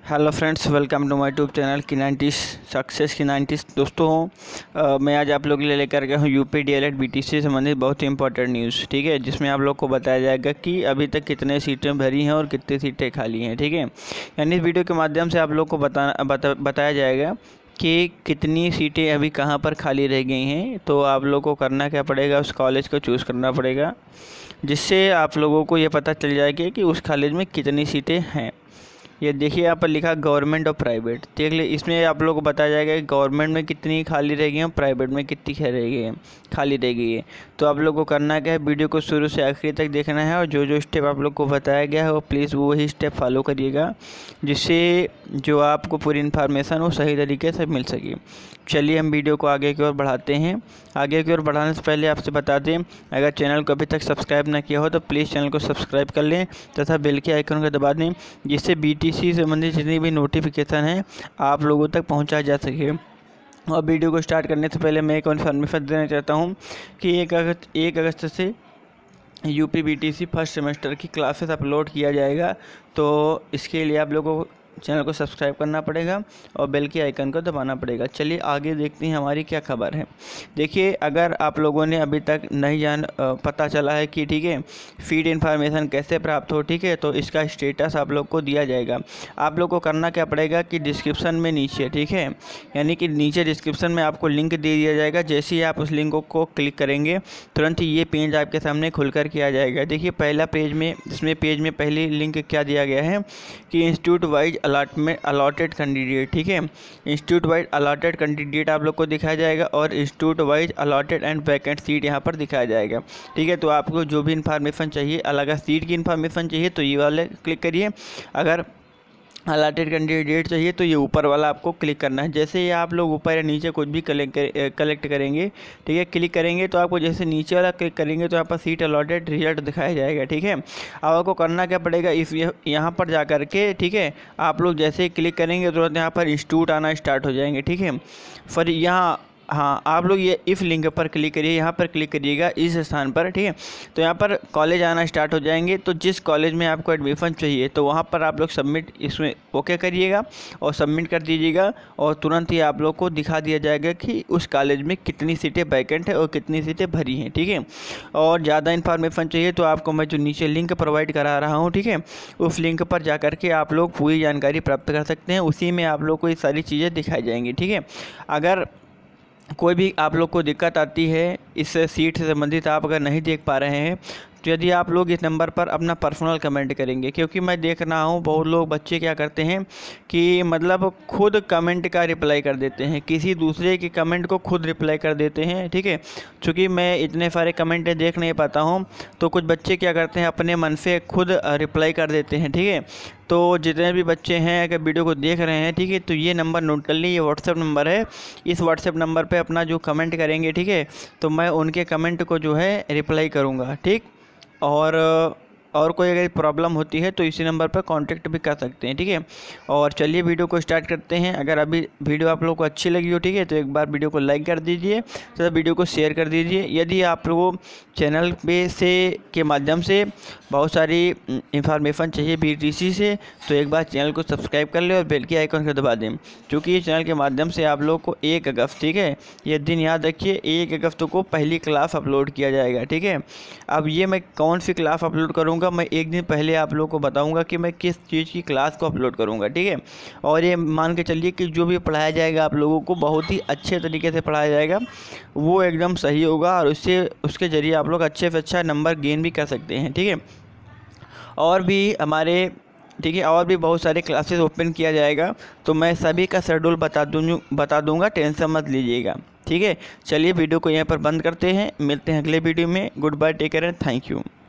Hello friends, welcome to my YouTube channel की90 success की90। दोस्तों मैं आज आप लोग के लिए लेकर गया हूँ यूपी डीएलएड बीटीसी से संबंधित बहुत ही इंपॉर्टेंट न्यूज़। ठीक है, जिसमें आप लोग को बताया जाएगा कि अभी तक कितने सीटें भरी हैं और कितनी सीटें खाली हैं। ठीक है, यानी इस वीडियो के माध्यम से आप लोग को बताया जाएगा कि कितनी सीटें अभी कहाँ पर खाली रह गई हैं। तो आप लोग को करना क्या पड़ेगा, उस कॉलेज को चूज़ करना पड़ेगा, जिससे आप लोगों को ये पता चल जाएगा कि उस कॉलेज में कितनी सीटें हैं। ये देखिए यहाँ पर लिखा गवर्नमेंट और प्राइवेट। देख ले, इसमें आप लोगों को बताया जाएगा कि गवर्नमेंट में कितनी खाली रह गई है और प्राइवेट में कितनी खाली रह गई है। तो आप लोग को करना क्या है, वीडियो को शुरू से आखिरी तक देखना है और जो जो स्टेप आप लोग को बताया गया है वो प्लीज़ वही स्टेप फॉलो करिएगा, जिससे जो आपको पूरी इन्फॉर्मेशन वो सही तरीके से मिल सके। चलिए हम वीडियो को आगे की ओर बढ़ाते हैं। आगे की ओर बढ़ाने से पहले आपसे बता दें, अगर चैनल को अभी तक सब्सक्राइब ना किया हो तो प्लीज़ चैनल को सब्सक्राइब कर लें तथा बेल के आइकन को दबा दें, जिससे बीटीसी से संबंधित जितनी भी नोटिफिकेशन है आप लोगों तक पहुंचाया जा सके। और वीडियो को स्टार्ट करने से पहले मैं एक इन्फॉर्मेशन देना चाहता हूं कि 1 अगस्त से यूपी बीटीसी फर्स्ट सेमेस्टर की क्लासेस अपलोड किया जाएगा। तो इसके लिए आप लोगों को चैनल को सब्सक्राइब करना पड़ेगा और बेल के आइकन को दबाना पड़ेगा। चलिए आगे देखते हैं हमारी क्या खबर है। देखिए, अगर आप लोगों ने अभी तक नहीं पता चला है कि ठीक है फीड इन्फॉर्मेशन कैसे प्राप्त हो, ठीक है, तो इसका स्टेटस आप लोग को दिया जाएगा। आप लोग को करना क्या पड़ेगा कि डिस्क्रिप्शन में नीचे, ठीक है, यानी कि नीचे डिस्क्रिप्शन में आपको लिंक दे दिया जाएगा। जैसे ही आप उस लिंक को क्लिक करेंगे तुरंत ही ये पेज आपके सामने खुलकर के आ जाएगा। देखिए पहला पेज में, इसमें पेज में पहली लिंक क्या दिया गया है कि इंस्टीट्यूट वाइज अलॉटेड कैंडिडेट। ठीक है, इंस्टीट्यूट वाइज अलॉटेड कैंडिडेट आप लोग को दिखाया जाएगा और institute wise allotted and vacant seat यहाँ पर दिखाया जाएगा। ठीक है, तो आपको जो भी इन्फॉर्मेशन चाहिए, अलग सीट की इन्फॉर्मेशन चाहिए तो ये वाले क्लिक करिए। अगर अलॉटेड कैंडिडेट चाहिए तो ये ऊपर वाला आपको क्लिक करना है। जैसे ही आप लोग ऊपर या नीचे कुछ भी कलेक्ट करेंगे, ठीक है, क्लिक करेंगे तो आपको जैसे नीचे वाला क्लिक करेंगे तो यहाँ पर सीट अलॉटेड रिजल्ट दिखाया जाएगा। ठीक है, अब आपको करना क्या पड़ेगा, इस यहाँ पर जा कर के, ठीक है, आप लोग जैसे ही क्लिक करेंगे तो यहाँ पर इंस्टीट्यूट आना स्टार्ट हो जाएंगे। ठीक है, फिर यहाँ आप लोग ये इफ़ लिंक पर क्लिक करिए, यहाँ पर क्लिक करिएगा इस स्थान पर। ठीक है, तो यहाँ पर कॉलेज आना स्टार्ट हो जाएंगे। तो जिस कॉलेज में आपको एडमिशन चाहिए तो वहाँ पर आप लोग सबमिट इसमें ओके करिएगा और सबमिट कर दीजिएगा और तुरंत ही आप लोग को दिखा दिया जाएगा कि उस कॉलेज में कितनी सीटें वैकेंट है और कितनी सीटें भरी हैं। ठीक है, और ज़्यादा इन्फॉर्मेशन चाहिए तो आपको मैं जो नीचे लिंक प्रोवाइड करा रहा हूँ, ठीक है, उस लिंक पर जा कर के आप लोग पूरी जानकारी प्राप्त कर सकते हैं। उसी में आप लोग को ये सारी चीज़ें दिखाई जाएंगी। ठीक है, अगर कोई भी आप लोग को दिक्कत आती है इस सीट से संबंधित, आप अगर नहीं देख पा रहे हैं तो यदि आप लोग इस नंबर पर अपना पर्सनल कमेंट करेंगे, क्योंकि मैं देख रहा हूँ बहुत लोग बच्चे क्या करते हैं कि मतलब खुद कमेंट का रिप्लाई कर देते हैं, किसी दूसरे के कमेंट को खुद रिप्लाई कर देते हैं। ठीक है, चूँकि मैं इतने सारे कमेंट देख नहीं पाता हूँ तो कुछ बच्चे क्या करते हैं अपने मन से खुद रिप्लाई कर देते हैं। ठीक है, तो जितने भी बच्चे हैं अगर वीडियो को देख रहे हैं, ठीक है, तो ये नंबर नोट कर लीजिए, ये व्हाट्सएप नंबर है। इस व्हाट्सएप नंबर पे अपना जो कमेंट करेंगे, ठीक है, तो मैं उनके कमेंट को जो है रिप्लाई करूँगा। ठीक, और कोई अगर प्रॉब्लम होती है तो इसी नंबर पर कांटेक्ट भी कर सकते हैं। ठीक है, और चलिए वीडियो को स्टार्ट करते हैं। अगर अभी वीडियो आप लोगों को अच्छी लगी हो, ठीक है, तो एक बार वीडियो को लाइक कर दीजिए तथा वीडियो को शेयर कर दीजिए। यदि आप लोगों चैनल पे से के माध्यम से बहुत सारी इंफॉर्मेशन चाहिए बीटीसी से, तो एक बार चैनल को सब्सक्राइब कर ले और बेल के आइकन को दबा दें, क्योंकि इस चैनल के माध्यम से आप लोग को 1 अगस्त, ठीक है, ये दिन याद रखिए, 1 अगस्त को पहली क्लास अपलोड किया जाएगा। ठीक है, अब ये मैं कौन सी क्लास अपलोड करूँगा, मैं एक दिन पहले आप लोगों को बताऊंगा कि मैं किस चीज़ की क्लास को अपलोड करूंगा। ठीक है, और ये मान के चलिए कि जो भी पढ़ाया जाएगा आप लोगों को बहुत ही अच्छे तरीके से पढ़ाया जाएगा, वो एकदम सही होगा और उसके ज़रिए आप लोग अच्छे से अच्छा नंबर गेन भी कर सकते हैं। ठीक है, और भी हमारे, ठीक है, और भी बहुत सारे क्लासेस ओपन किया जाएगा, तो मैं सभी का शेड्यूल बता दूंगा, टेंशन मत लीजिएगा। ठीक है, चलिए वीडियो को यहाँ पर बंद करते हैं, मिलते हैं अगले वीडियो में। Goodbye, take care and thank you.